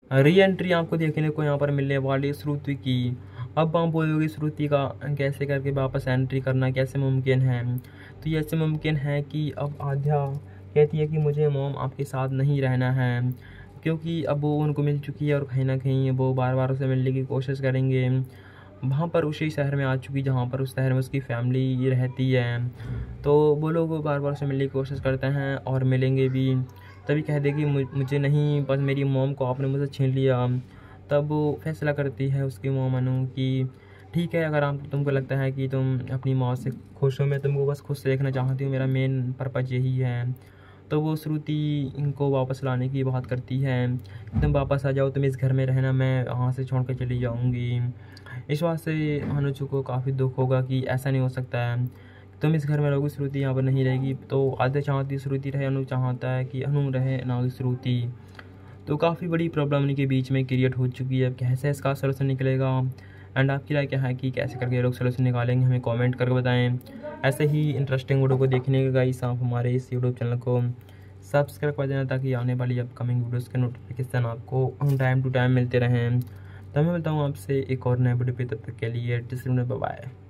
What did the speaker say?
Re entry आपको देखने को यहाँ पर मिलने वाली है श्रुति की। अब आप बोलोगे श्रुति का कैसे करके वापस एंट्री करना कैसे मुमकिन है? तो ये ऐसे मुमकिन है कि अब आद्या कहती है कि मुझे मॉम आपके साथ नहीं रहना है, क्योंकि अब वो उनको मिल चुकी है और कहीं ना कहीं वो बार बार उसे मिलने की कोशिश करेंगे। वहाँ पर उसी शहर में आ चुकी जहाँ पर उस शहर में उसकी फैमिली रहती है। तो वो लोग बार बार उसे मिलने की कोशिश करते हैं और मिलेंगे भी। तभी कह देगी मुझे नहीं, बस मेरी मॉम को आपने मुझसे छीन लिया। तब वो फैसला करती है उसकी मॉम अनु कि ठीक है, अगर आप तुमको लगता है कि तुम अपनी माँ से खुश हो, मैं तुमको बस खुश देखना चाहती हूँ, मेरा मेन पर्पज़ यही है। तो वो श्रुति इनको वापस लाने की बात करती है, तुम वापस आ जाओ, तुम इस घर में रहना, मैं यहाँ से छोड़ कर चली जाऊँगी। इस बात से अनुज को काफ़ी दुख होगा कि ऐसा नहीं हो सकता है, तुम इस घर में रहोगी, श्रुति यहाँ पर नहीं रहेगी। तो आद्या चाहती श्रुति रहे, अनु चाहता है कि अनु रहे ना कि श्रुति। तो काफ़ी बड़ी प्रॉब्लम इनके बीच में क्रिएट हो चुकी है। कैसे इसका सलूशन निकलेगा एंड आपकी राय क्या है कि कैसे करके ये लोग सलूशन निकालेंगे, हमें कमेंट करके बताएं। ऐसे ही इंटरेस्टिंग वीडियो को देखने के गाइस आप हमारे इस यूट्यूब चैनल को सब्सक्राइब कर देना, ताकि आने वाली अपकमिंग वीडियोस के नोटिफिकेशन आपको टाइम टू टाइम मिलते रहें। तो मैं मिलता हूँ आपसे एक और नए वीडियो पे, तब तक के लिए बाय।